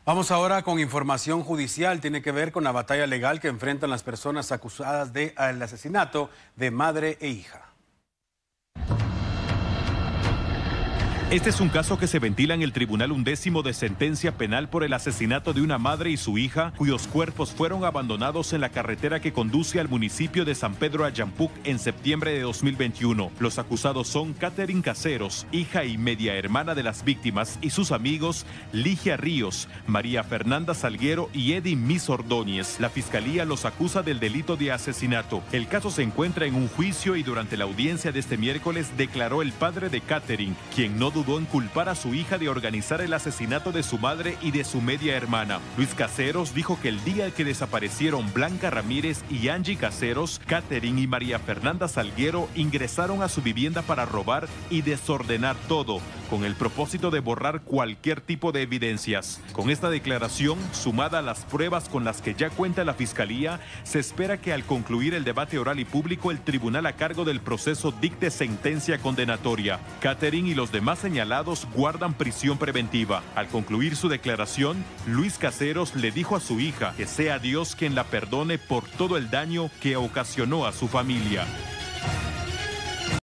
Vamos ahora con información judicial. Tiene que ver con la batalla legal que enfrentan las personas acusadas del asesinato de madre e hija. Este es un caso que se ventila en el Tribunal 11º de sentencia penal por el asesinato de una madre y su hija, cuyos cuerpos fueron abandonados en la carretera que conduce al municipio de San Pedro Ayampuc en septiembre de 2021. Los acusados son Catherine Caseros, hija y media hermana de las víctimas, y sus amigos Ligia Ríos, María Fernanda Salguero y Eddie Mis Ordóñez. La fiscalía los acusa del delito de asesinato. El caso se encuentra en un juicio y durante la audiencia de este miércoles declaró el padre de Catherine, quien no dudó en culpar a su hija de organizar el asesinato de su madre y de su media hermana. Luis Caseros dijo que el día que desaparecieron Blanca Ramírez y Angie Caseros, Catherine y María Fernanda Salguero ingresaron a su vivienda para robar y desordenar todo, con el propósito de borrar cualquier tipo de evidencias. Con esta declaración, sumada a las pruebas con las que ya cuenta la Fiscalía, se espera que al concluir el debate oral y público, el tribunal a cargo del proceso dicte sentencia condenatoria. Catherine y los demás señalados guardan prisión preventiva. Al concluir su declaración, Luis Caseros le dijo a su hija que sea Dios quien la perdone por todo el daño que ocasionó a su familia.